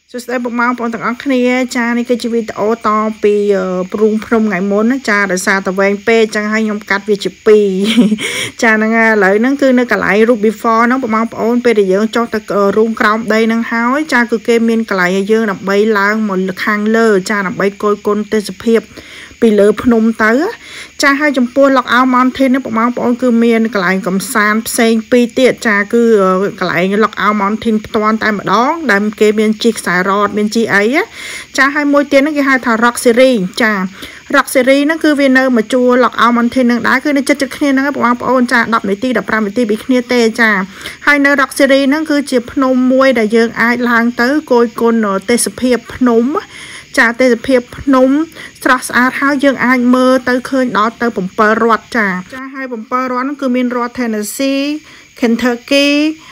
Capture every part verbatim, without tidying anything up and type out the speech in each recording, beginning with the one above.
សួស្តីបងប្អូនទាំងអស់គ្នាចានេះគឺជាវីដេអូតពីព្រំភ្នំថ្ងៃមុនណាចាដោយសារតែវែងពេកចឹងហើយខ្ញុំកាត់វាជាពីរចាហ្នឹងហើយឥឡូវហ្នឹងគឺនៅកន្លែង Ruby Fall ហ្នឹងបងប្អូនពេលដែលយើងចុះទៅរូងក្រោមដីហ្នឹងហើយចាគឺគេមានកន្លែងឲ្យយើងដើម្បីឡើងមកខាងលើចាដើម្បីគយគន់ទេសភាពពីលើភ្នំទៅចាហើយចំពោះ Lookout Mountain នេះបងប្អូនគឺមានកន្លែងកំសាន្តផ្សេងពីរទៀតចាគឺកន្លែង Lookout Mountain ផ្ទាល់តែម្ដងដែលគេមានជីខ្សែរ៉តមានជីអីចាហើយមួយទៀតហ្នឹងគេហៅថា Rock Series ចា Rock Series ហ្នឹងគឺវានៅមកជួរ Lookout Mountain ហ្នឹងដែរគឺនៅចិត្តៗគ្នាហ្នឹងបងប្អូនចាដប់នាទីដប់ប្រាំនាទីពីគ្នាទេចាហើយនៅ Rock Series ហ្នឹងគឺជាភ្នំមួយដែលយើងអាចឡើងទៅគយគន់ទេសភាពភ្នំចាទេសភាពភ្នំស្រស់ស្អាតហើយយើងអាចមើលទៅឃើញដល់ទៅsevenរដ្ឋចាចាហើយsevenរដ្ឋហ្នឹងគឺមានរដ្ឋ Tennessee Kentucky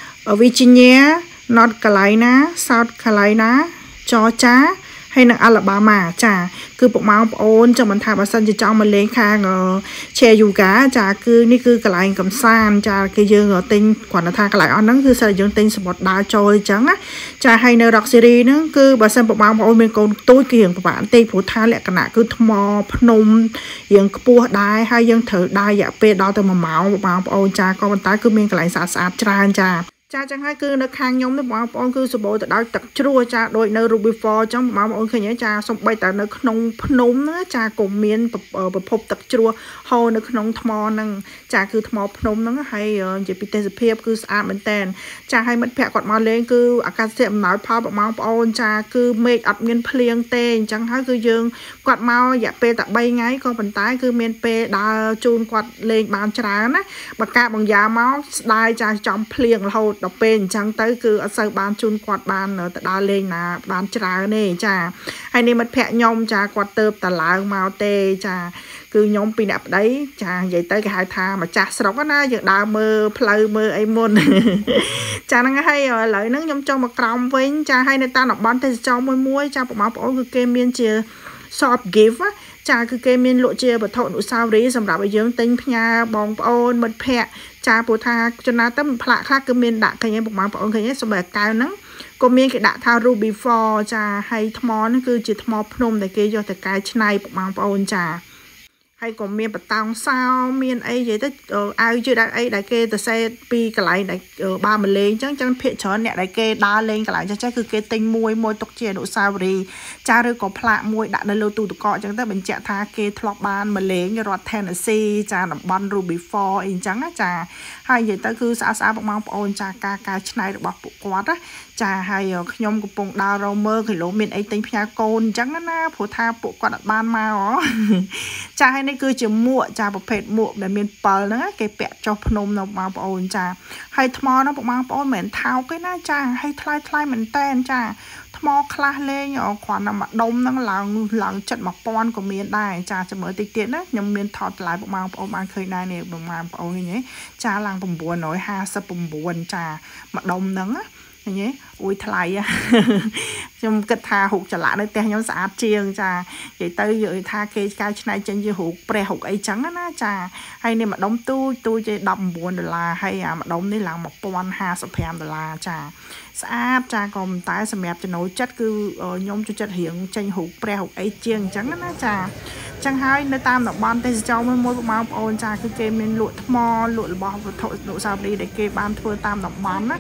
Virginia North Carolina South Carolina Georgia ហើយនៅ Alabama ចាគឺបងប្អូនចាំមិនថាបើសិនជាចង់មកលេងខាង Chattanooga ចាគឺនេះគឺកន្លែងកំសាន្តចាគឺយើងទិញគ្រាន់តែថាកន្លែងអស់ហ្នឹងគឺសិតយើងទិញសមុទ្រដើរចូលអញ្ចឹងណាចាហើយនៅ Rock Series ហ្នឹងគឺបើសិនបងប្អូនមានកូនទូចគឺរៀងពិបាកបន្តិចព្រោះថាលក្ខណៈគឺថ្មភ្នំរៀងខ្ពស់ដែរហើយយើងត្រូវដើររយៈពេលដល់ទៅoneម៉ោងបងប្អូនចាក៏ប៉ុន្តែគឺមានកន្លែងស្អាតស្អាតច្រើនចាចាចឹងហើយគឺនៅខាងខ្ញុំនេះបងប្អូនគឺសម្បូរទៅដោយទឹកជ្រោះចាដូចនៅ Ruby Fall ចឹងបងប្អូនឃើញទេចាសំបីតែនៅក្នុងភ្នំហ្នឹងចាក៏មានប្រភពទឹកជ្រោះហូរនៅក្នុងថ្មហ្នឹងចាគឺថ្មភ្នំហ្នឹងហើយនិយាយពីទេសភាពគឺស្អាតមែនតើចាហើយមិត្តភ័ក្តិគាត់មកលេងគឺអាកាសធាតុអំណោយផលបងប្អូនចាគឺមេឃអត់មានភ្លៀងទេអញ្ចឹងហើយគឺយើងគាត់មករយៈពេលតែthreeថ្ងៃក៏ប៉ុន្តែគឺមានពេលដើរជូនគាត់លេងបានច្រើនណាបើកាបង្យ៉ាមកស្ដាយចាចំភ្លៀងរហូតដល់ពេលអញ្ចឹងទៅគឺអត់សូវបានជូនគាត់បានទៅដើរលេងណាបានច្រើនទេចាហើយនេះមិត្តភ័ក្តិខ្ញុំចាគាត់ទៅតឡើងមកទេចាគឺខ្ញុំពីអ្នកប្តីចានិយាយទៅគេហៅថាម្ចាស់ស្រុកណាយើងដើរមើលផ្លូវមើលអីមុនចាហ្នឹងហើយឥឡូវហ្នឹងខ្ញុំចង់មកក្រោមវិញចាហើយនៅតាមតំបន់ទេសចរមួយមួយចាបងប្អូនគឺគេមានជា shop gift ចាគឺគេមានលក់ជាវត្ថុអនុស្សាវរីយ៍សម្រាប់ឲ្យយើងទិញផ្ញើបងប្អូនមិត្តភ័ក្តិចាព្រោះថាចំណាទៅផ្លាកខ្លះគឺមានដាក់ឃើញបងប្អូនឃើញទេសម្រាប់កៅហ្នឹងក៏មានគេដាក់ថា Ruby Fall ចាហើយថ្មហ្នឹងគឺជាថ្មភ្នំដែលគេយកទៅកែច្នៃបងប្អូនចាហើយក៏មានបតោងសោមានអីនិយាយទៅអាវជឿដាក់អីដែលគេទៅសេពីកន្លែងដែលបើមកលេងអញ្ចឹងចឹងភាគច្រើនអ្នកដែលគេដើរលេងកន្លែងចាស់ចាស់គឺគេទិញមួយមួយទុកជាអនុស្សាវរីយ៍ចាឬក៏ផ្លាកមួយដាក់នៅលើទូទឹកកកអញ្ចឹងទៅបញ្ជាក់ថាគេធ្លាប់បានមកលេងរដ្ឋ Tennessee ចាតំបន់ Ruby Fall អីអញ្ចឹងណាចាហើយនិយាយទៅគឺស្អាតស្អាតបងប្អូនចាការកែច្នៃរបស់ពួកគាត់ណាចាហើយខ្ញុំកំពុងដើររមើលគីឡូមានអីទិញផ្ញើកូនអញ្ចឹងណាព្រោះថាពួកគាត់អត់បានមកហ៎ចាហើយនេះគឺជាមួកចាប្រភេទមួកដែលមានពិលហ្នឹងគេពាក់ចុះភ្នំនៅបងប្អូនចាហើយថ្មហ្នឹងបងប្អូនមិនមែនថោកទេណាចាហើយថ្លៃថ្លៃមែនតែនចាថ្មខ្លះលេងគ្រាន់តែមួយដុំហ្នឹងឡើងឡើងជិតone thousandក៏មានដែរចាចាំមើលតិចទៀតណាខ្ញុំមានថតតម្លៃបងប្អូនបានឃើញដែរនេះបងប្អូនឃើញទេចាឡើងnine fifty-nineចាមួយដុំហ្នឹងណាឃើញទេអួយថ្លៃខ្ញុំគិតថារូបចម្លាក់នៅផ្ទះខ្ញុំស្អាតជាងចានិយាយទៅនិយាយថាគេកែច្នៃចេញជារូបព្រះរូបអីចឹងណាចាហើយនេះម្ដុំទូចទូចទេnineteenដុល្លារហើយអាម្ដុំនេះឡើងone thousand fifty-fiveដុល្លារចាស្អាតចាក៏ប៉ុន្តែសម្រាប់ចំណូលចិត្តគឺខ្ញុំចូលចិត្តរៀងចេញរូបព្រះរូបអីជាងអញ្ចឹងណាចាចឹងហើយនៅតាមតំបន់ទេសចរមួយមួយបងប្អូនចាគឺគេមានលក់ថ្មលក់របស់វត្ថុអនុស្សាវរីយ៍ដែលគេបានធ្វើតាមតំបន់ណា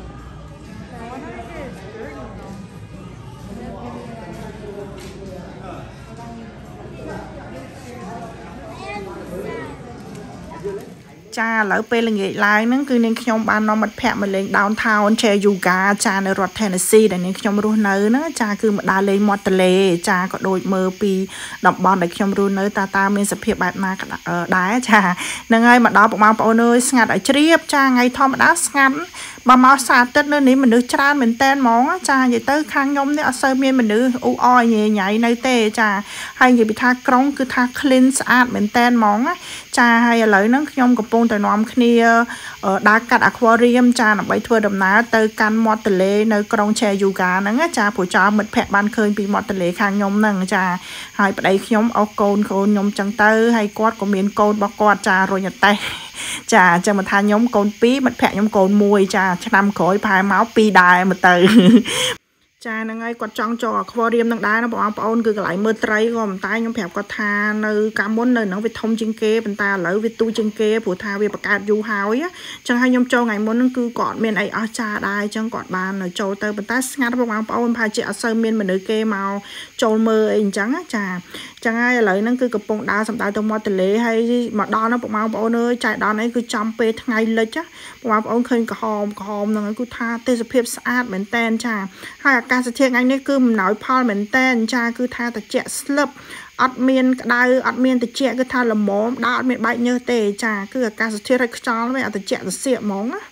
ចាឥឡូវពេលល្ងាចឡើងហ្នឹងគឺនាងខ្ញុំបាននាំមិត្តភ័ក្តិមកលេង downtown Chattanooga ចានៅរដ្ឋ Tennessee ដែលនាងខ្ញុំរស់នៅហ្នឹងចាគឺមកដើរលេងមាត់ទន្លេចាក៏ដូចមើលពីតំបន់ដែលខ្ញុំរស់នៅតើតើមានសភាពបែបណាដែរចាហ្នឹងហើយមកដល់បងប្អូនអើយស្ងាត់ឲ្យជ្រាបចាថ្ងៃធម្មតាស្ងាត់បើមកសារអាទិត្យនៅនេះមនុស្សច្រើនមែនតែនហ្មងចានិយាយទៅខាងខ្ញុំនេះអត់សូវមានមនុស្សអ៊ូអរញ៉ៃញ៉ៃនៅទេចាហើយនិយាយពីថាក្រុងគឺថា clean ស្អាតមែនតែនហ្មងចាហើយឥឡូវហ្នឹងខ្ញុំកំពុងតែនាំគ្នាដើរកាត់ aquarium ចាដើម្បីធ្វើដំណើរទៅកាន់មាត់ទន្លេនៅក្រុង Chattanooga ហ្នឹងចាព្រោះចោលមិត្តភ័ក្តិបានឃើញពីមាត់ទន្លេខាងខ្ញុំហ្នឹងចាហើយប្តីខ្ញុំអោសកូនកូនខ្ញុំចឹងទៅហើយគាត់ក៏មានកូនរបស់គាត់ចារុញអតេះចាចាំមកថាខ្ញុំកូនtwoមិត្តភ័ក្តិខ្ញុំកូនoneចាឆ្នាំក្រោយប្រហែលមកtwoដែរមកទៅ cha năng ai quạt trong cho aquarium năng đá nó bỏ ôn cứ lại mưa tray gồm tay nhóm phèo có tha nơi cá muốn nơi nó về thông trên kê bên ta lỡ về tu trên kê phụ tha về bạc cát du hào á chẳng hay nhóm cho ngày muốn nó cứ còn miền ấy ở cha đai chẳng còn bàn ở châu tơ bên ta ngắt bỏ ôn phải chị ở sơ miền mình nơi kê màu châu mơ ấy chẳng á cha chẳng ai lợi nó cứ cặp bông đá sầm tay tôi mua tiền lệ hay mà đo nó bỏ ôn ơi chạy đo này cứ trăm pe ngày lên chắc bỏ ôn khơi cả hòm cả hòm nó cứ tha tê sập hiệp sát mình tên cha hayการเสถียรอันนี้คือมันน้อยพอเหมือนเต้นชาคือทาตะเจาะสลับอัดเมียนได้อัดเมียนตะเจาะคือทาละหมอมดาวอัดเมียนใบเนื้อเตะชาคือการเสถียรอะไรก็จ้าแล้วไม่เอาตะเจาะตะเสียมองอะ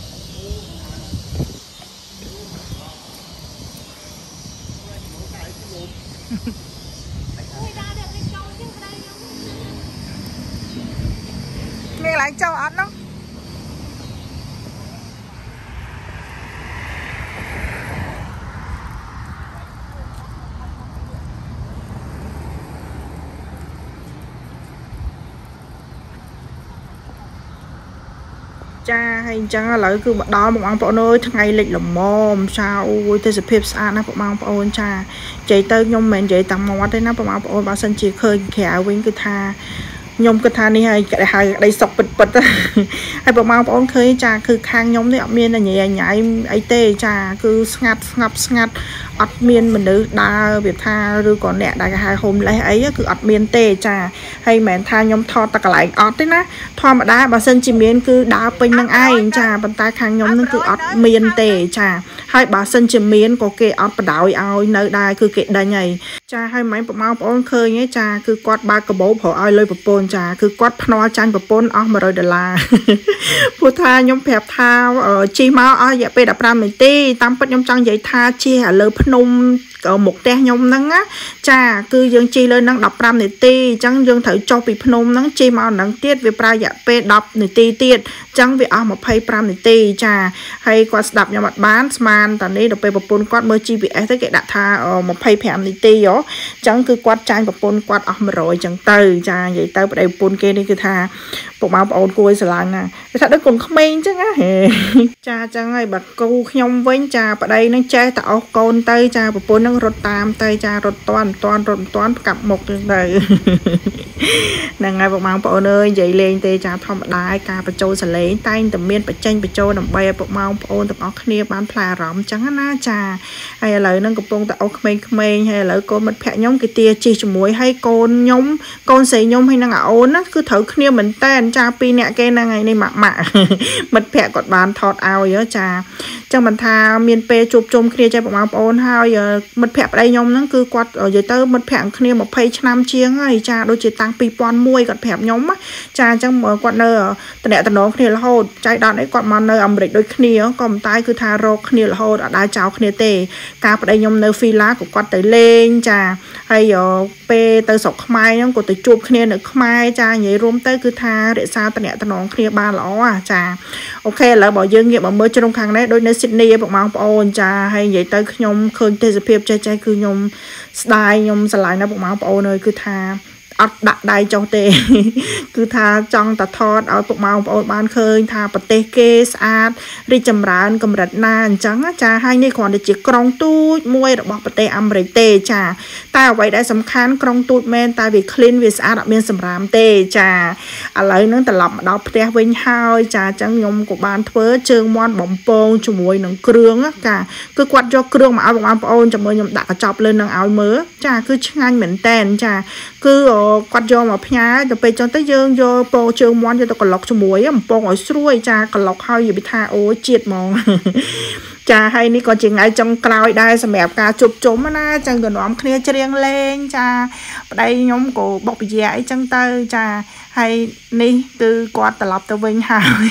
มีอะไรเจ้าอัดเนาะcha hay chăng lại cứ đó một ông bọn ơi ngày lịch là mồm sao ui thế sự xa nó bọn ông bọn cha chạy tới nhung mình chạy tầm một đấy nó bọn ông bọn bà sân chỉ khơi khẽ với cái tha nhung cái tha này hay cái hay đây sọc bịch bịch hay bọn ông bọn khơi cha cứ khang nhung đấy miên là nhảy nhảy ấy tê cha cứ ngặt ngập ngặt ọt miên mình nữ đa việc tha rồi còn nè đại hai hôm lấy ấy cứ ọt miên tê cha hay mẹ tha nhóm thọ ta cả lại ọt đấy ná thọ mà đá bà sân chỉ miên cứ đá pin năng ai cha bàn tay khang nhóm nó cứ ọt miên tê cha hai bà sân chỉ miên có kê ọt bà đảo ao nơi đai cứ kệ đai nhảy cha hai mấy bọn mau bọn khơi nhé cha cứ quát ba cái bố phở ai lơi bồn cha cứ quát no chan bồn ọt mà rồi đờ là phụ tha nhóm phèp tha ở chi máu ở dạ pe đập ra mình tê tam bắt nhóm trăng vậy tha chi hả lơ nôm ở một té nhông nắng á cha cứ dương chi lên năng đập ram này ti chẳng dương thử cho bị nôm nắng chi màu nắng tiết về pra dạ pe đập này ti tiết chẳng về ở một phay ram này ti cha hay qua đập nhà mặt bán man tận đây được pe bột pôn quát mơ chi bị ấy tới cái đặt tha ở một phay phèm này ti đó chẳng cứ quát chai bột pôn quát ở mà rồi chẳng từ cha vậy tới đây pôn kia đi cứ tha bộ máu ôn cùi sờ lại nè thật đó còn không men chứ á cha chẳng ai bật câu nhông với cha ở đây nó chơi tạo con tay cha bột pôn nó rột tam tay cha rột toàn toàn rột toàn cặp một đời là ngày bộ máu ôn ơi dậy lên tay cha thom đái ca bật trâu sờ lấy tay tầm miên bật tranh bật trâu nằm bay bộ máu ôn tập óc kia bán phà rõm chẳng á cha hay là nó cặp bông tạo không men hay là con mất phẹ nhóm cái tia chi cho muối hay con nhóm con xì nhóm hay năng ôn á cứ thử kia mình tên cha pi nè cái năng ngày này mạ mạ mất phẹ cọt bàn thọt ao nhớ cha trong mình tha miền pe chụp chôm kia cha bọn ôn hai giờ mất phẹ đây nhóm nó cứ quạt ở dưới tới mất phẹ kia một phay năm chiếng ấy cha đôi chỉ tăng pi pon muôi cọt phẹ nhóm á cha trong mở quạt nơ tận đẻ tận đó kia là hồ chạy đòn ấy quạt mà nơ ẩm địch đôi kia còn tay cứ tha rô kia là hồ ở đai cháo kia tê ca đây nhóm nơ phi lá của quạt tới lên cha hay giờ pe tới sọc mai nó của tới chụp kia nữa mai cha nhảy rôm tới cứ tha để sao tận đẻ tận đó kia ba ló à cha ok là bỏ dương nghiệp ở mới trong khang đấy đôi nơi Sydney bọn mang ôn cha hay vậy tới nhom khơi tê sập hiệp chơi chơi cứ nhom style nhom sờ lại nó bọn mang ôn ơi cứ tha ọt đặt đai trong tê cứ tha trong ta thọt ở bụng màu ôn ban khơi tha bật tê kê sát đi chầm rán cầm rật nan trắng cha hai này còn để chỉ krong tu môi được bọc bật tê âm rây tê cha ta vậy đã sắm khán krong tu men ta vì clean vì sát đặc biệt sầm rám tê cha à lấy nó ta lọc đọc tê vinh hai cha trắng nhom của ban thưa trương mon bóng pong cho môi nắng krương á cả cứ quạt cho krương mà áo bụng màu ôn cho môi nhom đặt chọc lên nắng áo mớ cha cứ ngang mền tên cha cứ quạt vô mà phá choไปcho tới dương vô po trường món cho tao còn lọc cho muối á po ngồi xuôi cha còn lọc hơi gì bị tha ôi chết mòn cha hay ní còn chỉ ngay trong cloud đây xem mẹp cả chụp chốm á chẳng cần nhóm kia riêng lên cha đây nhóm của bọc dẻ chân tơ cha hay ní từ quạt tập lọc tao vinh hai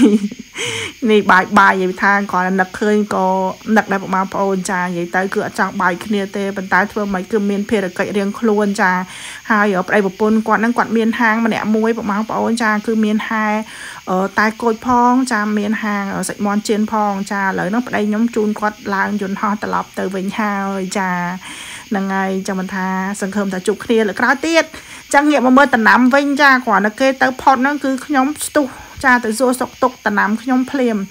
ní bài bài vậy tha còn là nặc khơi có nặc đại bộ mà ôn cha vậy tới cửa trong bài kia tê bên tai thưa mấy cứ miền phê được cậy riêng luôn cha hai ở đây bộ pôn quạt năng quạt miền hang mà nè muối bộ mà ôn cha cứ miền hai ở tai cột phong cha miền hàng ở sạch mòn trên phong cha lấy nó đây nhóm chun quạt lang chun ho tập lọc từ vinh hai cha năng ngày cho mình tha sân khâm ta chụp kia là cái tiết trang nghiệm mà mơ tận năm vinh cha quả là kê tới pot nó cứ nhóm stu cha tới vô sọc tục tận năm nhóm phèm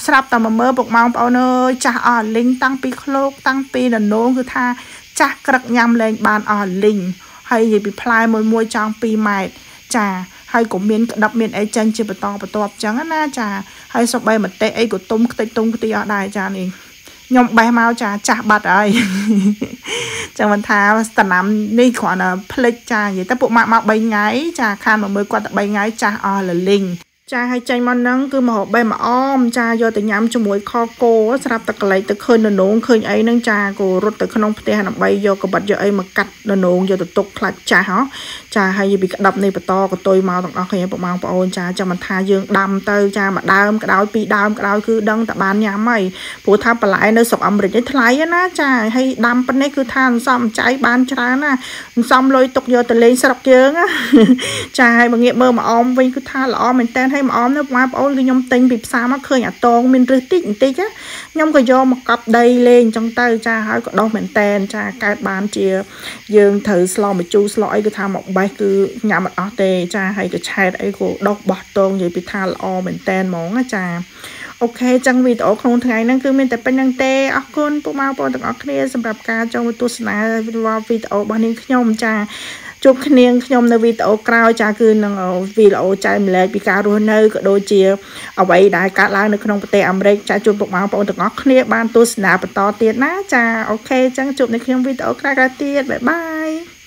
ស្រាប់តែមកមើលពុកម៉ោងបងអូនអើយចាស់អស់លីងតាំងពីឃ្លោកតាំងពីដនងគឺថាចាស់ក្រឹកញ៉ាំលែងបានអស់លីងហើយនិយាយពីផ្លែមួយមួយចង់ពីរម៉ែត្រចាហើយក៏មានក្តាប់មានអីចាញ់ជាបន្តបន្ទាប់ចឹងណាចាហើយសូម្បីមតិអីក៏ទុំខ្ទេចទុំខ្ទីអស់ដែរចានេះខ្ញុំបេះមកចាចាស់បាត់ហើយចឹងមិនថាតំណាំនេះគ្រាន់តែផ្លិចចានិយាយទៅពួកម៉ាក់មក3ថ្ងៃចាខានមកមើលគាត់តែ3ថ្ងៃចាស់អស់លលីងចាឲ្យចេញមកហ្នឹងគឺមកបេះមកអមចាយកទៅញ៉ាំជាមួយខគោស្រាប់តែកលែកទៅឃើញនងឃើញអីហ្នឹងចាក៏រត់ទៅក្នុងផ្ទះដើម្បីយកកបិតយកអីមកកាត់នងយកទៅទុកខ្លាច់ចាស់ហ៎ចាហើយពីក្តាប់នេះបន្តកតុយមកទាំងអស់គ្នាបងប្អូនចាចាំមិនថាយើងដាំទៅចាមួយដើមក្តោយពីរដើមក្តោយគឺដឹងតែបានញ៉ាំហើយព្រោះថាបន្លែនៅស្រុកអាមេរិកនេះថ្លៃណាចាហើយដាំប៉ុណ្នេះគឺថាអន្សំចៃបានច្រើនណាអន្សំលុយទុកយកទៅលេងស្រុកយើងចាហើយមកងាកមើលមកអមវិញគឺថាល្អមែនតើហើយមកអមនៅបងប្អូនគឺខ្ញុំទិញពីផ្សារមកឃើញអាតងមានរឹសតិចបន្តិចខ្ញុំក៏យកមកកប់ដីលេងអញ្ចឹងទៅចាហើយក៏ដុះមែនតែនចាកើតបានជាយើងត្រូវស្លម្ជូរស្លអីគឺថាមកបេះគឺញ៉ាំអត់អស់ទេចាហើយក៏ឆែតអីក៏ដុះបោះតងនិយាយពីថាល្អមែនតែនហ្មងចាអូខេចឹងវីដេអូក្នុងថ្ងៃហ្នឹងគឺមានតែប៉ុណ្្នឹងទេអរគុណពុកម៉ែបងប្អូនទាំងអស់គ្នាសម្រាប់ការចូលទស្សនាវីដេអូរបស់នាងខ្ញុំចាជួបគ្នាខ្ញុំនៅវីដេអូក្រោយចាគឺនឹងវីដេអូចែកម្លែកពីការរស់នៅក៏ដូចជាអ្វីដែលកើតឡើងនៅក្នុងប្រទេសអាមេរិកចាជួបពុកម៉ែបងប្អូនទាំងអស់គ្នាបានទស្សនាបន្តទៀតណាចាអូខេចឹងជួបនៅក្នុងវីដេអូក្រោយៗទៀតបាយបាយ